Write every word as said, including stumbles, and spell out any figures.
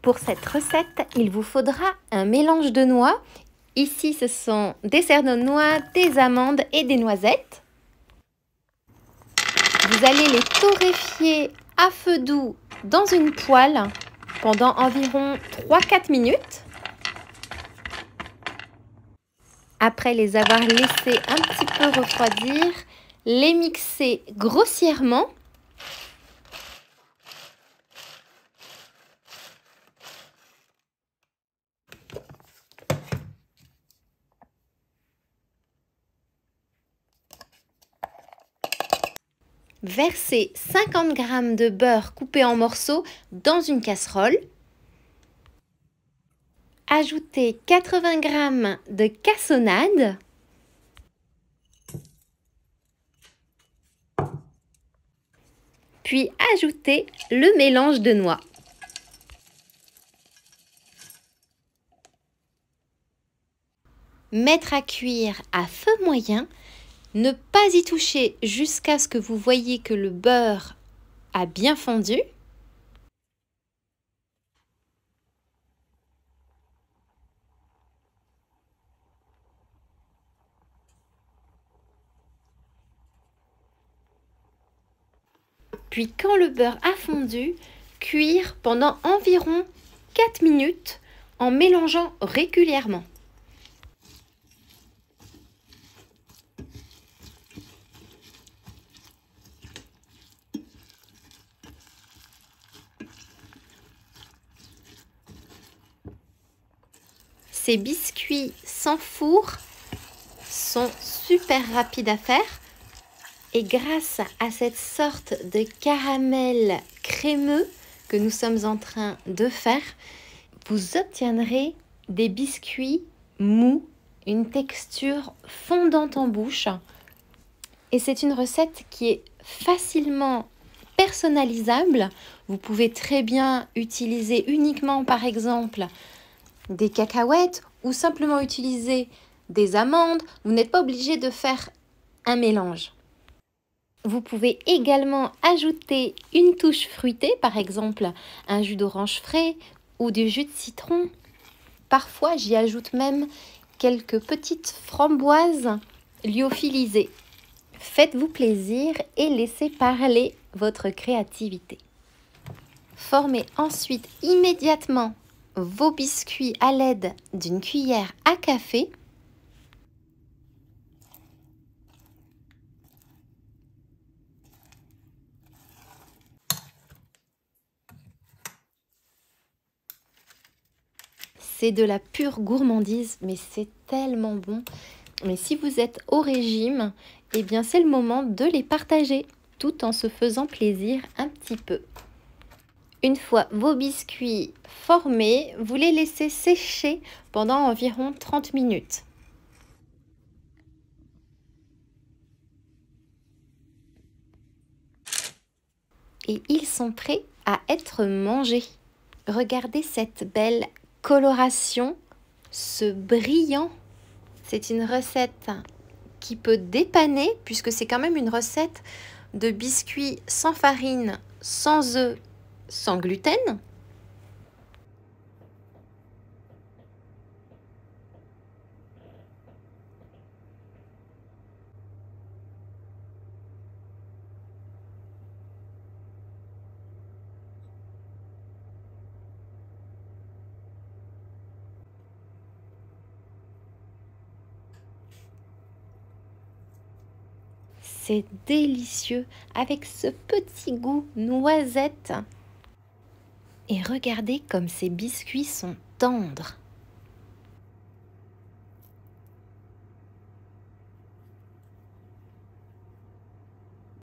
Pour cette recette, il vous faudra un mélange de noix. Ici, ce sont des cerneaux de noix, des amandes et des noisettes. Vous allez les torréfier à feu doux dans une poêle pendant environ trois à quatre minutes. Après les avoir laissés un petit peu refroidir, les mixer grossièrement. Versez cinquante grammes de beurre coupé en morceaux dans une casserole. Ajoutez quatre-vingts grammes de cassonade. Puis ajoutez le mélange de noix. Mettre à cuire à feu moyen. Ne pas y toucher jusqu'à ce que vous voyez que le beurre a bien fondu. Puis quand le beurre a fondu, cuire pendant environ quatre minutes en mélangeant régulièrement. Ces biscuits sans four sont super rapides à faire et grâce à cette sorte de caramel crémeux que nous sommes en train de faire, vous obtiendrez des biscuits mous, une texture fondante en bouche. Et c'est une recette qui est facilement personnalisable. Vous pouvez très bien utiliser uniquement par exemple des cacahuètes ou simplement utiliser des amandes. Vous n'êtes pas obligé de faire un mélange. Vous pouvez également ajouter une touche fruitée, par exemple un jus d'orange frais ou du jus de citron. Parfois, j'y ajoute même quelques petites framboises lyophilisées. Faites-vous plaisir et laissez parler votre créativité. Formez ensuite immédiatement vos biscuits à l'aide d'une cuillère à café. C'est de la pure gourmandise, mais c'est tellement bon. Mais si vous êtes au régime, eh bien c'est le moment de les partager, tout en se faisant plaisir un petit peu. Une fois vos biscuits formés, vous les laissez sécher pendant environ trente minutes. Et ils sont prêts à être mangés. Regardez cette belle coloration, ce brillant. C'est une recette qui peut dépanner puisque c'est quand même une recette de biscuits sans farine, sans œufs, sans gluten. C'est délicieux avec ce petit goût noisette. Et regardez comme ces biscuits sont tendres.